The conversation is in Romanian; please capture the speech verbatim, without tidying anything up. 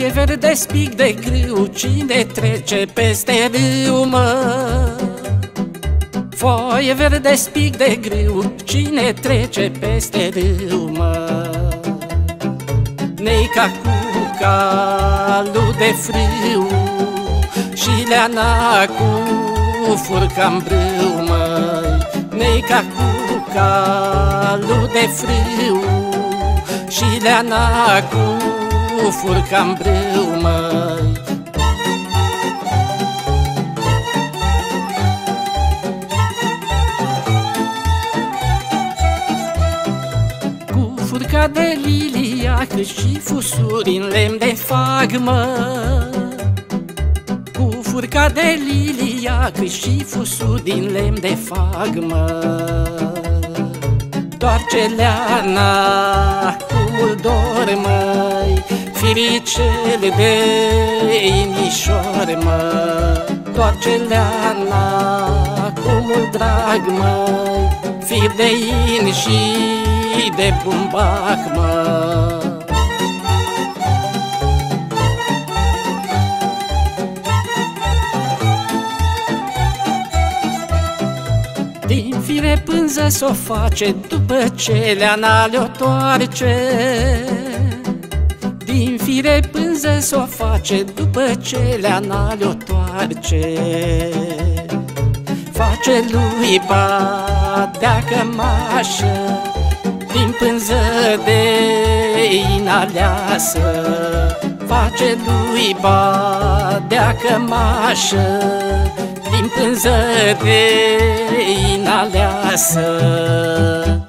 Foaie verde, spic de grâu, cine trece peste râu, mă? Foaie verde, spic de grâu, cine trece peste râu, mă? Neica cu calul de frâu și leana cu furca-n brâu, măi. Neica cu calul de frâu și leana cu furca-n brâu, măi. Cu furca de liliac și fusuri în lemn de fag, mă. Cu furca de liliac și fusuri din lemn de fag, mă. Toarce leana cu mult dor, măi, firicel de inișor, mă. Toarce leana cu mult drag, măi, fir de in și de bumbac, mă. Din fire pânză s-o face după ce leana le-o toarce. Din fire pânză s-o face după ce leana le-o toarce. Face lui badea cămașă din pânză de inaleasă. Face lui badea cămașă din pânză de inaleasă.